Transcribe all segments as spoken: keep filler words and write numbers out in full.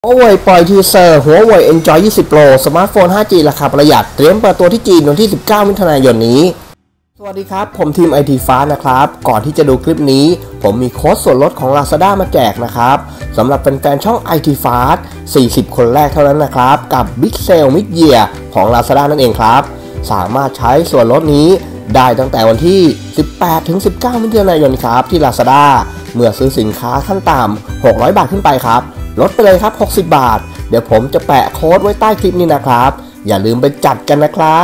Huawei ปล่อยทีเซอร์ Huawei Enjoy ยี่สิบ Pro สมาร์ทโฟน ห้าจี ราคาประหยัดเตรียมเปิดตัวที่จีนวันที่ สิบเก้า มิถุนายนนี้ สวัสดีครับผมทีม ไอ ที Fast นะครับก่อนที่จะดูคลิปนี้ผมมีโค้ดส่วนลดของ Lazada มาแจกนะครับสำหรับแฟนๆช่อง ไอ ที Fast สี่สิบ คนแรกเท่านั้นนะครับกับ Big Sale Mid Year ของ Lazada นั่นเองครับสามารถใช้ส่วนลดนี้ได้ตั้งแต่วันที่ สิบแปดถึงสิบเก้า มิถุนายนครับที่ Lazada เมื่อซื้อสินค้าขั้นต่ำหกร้อยบาทขึ้นไปครับลดไปเลยครับหกสิบบาทเดี๋ยวผมจะแปะโค้ดไว้ใต้คลิปนี้นะครับอย่าลืมไปจัดกันนะครับ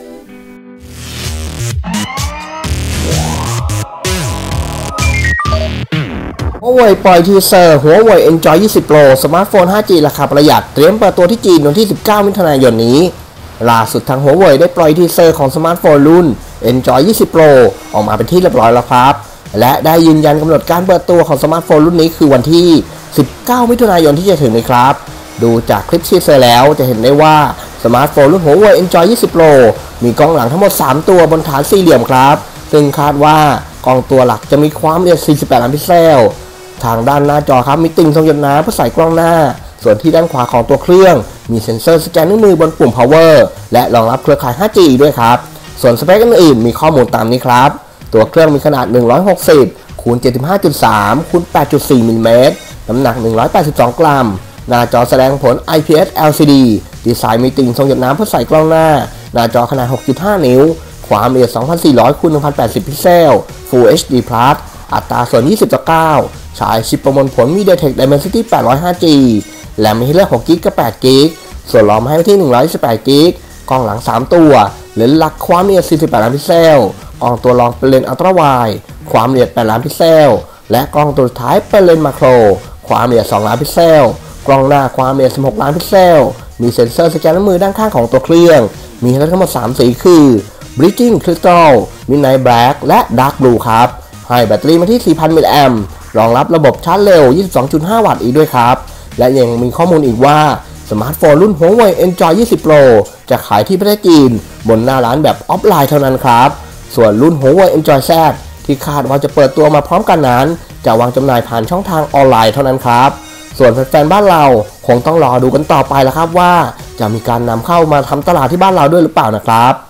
Huawei ปล่อยทีเซอร์ Huawei Enjoy ยี่สิบ Pro สมาร์ทโฟน ห้าจี ราคาประหยัดเตรียมเปิดตัวที่จีนวันที่ สิบเก้า มิถุนายนนี้ล่าสุดทาง Huawei ได้ปล่อยทีเซอร์ของสมาร์ทโฟนรุ่น Enjoy ยี่สิบ Pro ออกมาเป็นที่เรียบร้อยแล้วครับและได้ยืนยันกำหนดการเปิดตัวของสมาร์ทโฟนรุ่นนี้คือวันที่ สิบเก้า มิถุนายนที่จะถึงนี้ครับดูจากคลิปทีเซอร์แล้วจะเห็นได้ว่าสมาร์ทโฟนรุ่น Huawei Enjoy ยี่สิบ Pro มีกล้องหลังทั้งหมดสามตัวบนฐานสี่เหลี่ยมครับซึ่งคาดว่ากล้องตัวหลักจะมีความละเอียดสี่สิบแปดล้านพิกเซลทางด้านหน้าจอครับมีติ่งทรงหยดน้ำเพื่อใส่กล้องหน้าส่วนที่ด้านขวาของตัวเครื่องมีเซ็นเซอร์สแกนนิ้วมือบนปุ่ม power และรองรับเครือข่าย ห้าจี ด้วยครับส่วนสเปคอื่นๆมีข้อมูลตามนี้ครับตัวเครื่องมีขนาดหนึ่งร้อยหกสิบคูณ เจ็ดสิบห้าจุดสามคูณ แปดจุดสี่ มิลลิเมตรน้ำหนักหนึ่งร้อยแปดสิบสองกรัมหน้าจอแสดงผล ไอ พี เอส แอล ซี ดี ดีไซน์มีติ่งทรงหยดน้ำเพื่อใส่กล้องหน้าหน้าจอขนาด หกจุดห้า นิ้วความละเอียด สองพันสี่ร้อยคูณ หนึ่งพันแปดสิบ พิกเซล Full เอช ดี Plus อัตราส่วน ยี่สิบต่อเก้า ใช้ชิปประมวลผล MediaTek Dimensity แปดร้อยห้าจี แรมมีให้เลือก หกกิกะไบต์ กับ แปดกิกะไบต์ส่วนรอมให้ไว้ที่ หนึ่งร้อยยี่สิบแปดกิกะไบต์กล้องหลังสามตัวเลนส์หลักความละเอียด สี่สิบแปดล้านพิกเซลกล้องตัวรองเป็นเลนส์อัลตร้าไวด์ความละเอียดแปดล้านพิกเซลและกล้องตัวสุดท้ายเป็นเลนส์มาโครความละเอียดสองล้านพิกเซลกล้องหน้าความละเอียดสิบหกล้านพิกเซลมีเซ็นเซอร์สแกนนิ้วมือด้านข้างของตัวเครื่องมีให้เลือกทั้งหมดสามสีคือ Bridging Crystal Midnight Black และ Dark Blue ครับให้แบตเตอรี่มาที่ สี่พัน มิลลิแอมป์รองรับระบบชาร์จเร็ว ยี่สิบสองจุดห้า วัตต์อีกด้วยครับและยังมีข้อมูลอีกว่าสมาร์ทโฟนรุ่น Huawei Enjoy ยี่สิบ Pro จะขายที่ประเทศจีนบนหน้าร้านแบบออฟไลน์เท่านั้นครับส่วนรุ่น Huawei Enjoy Z ที่คาดว่าจะเปิดตัวมาพร้อมกันนั้นจะวางจำหน่ายผ่านช่องทางออนไลน์เท่านั้นครับส่วนแฟนๆบ้านเราคงต้องรอดูกันต่อไปแล้วครับว่าจะมีการนำเข้ามาทำตลาดที่บ้านเราด้วยหรือเปล่านะครับ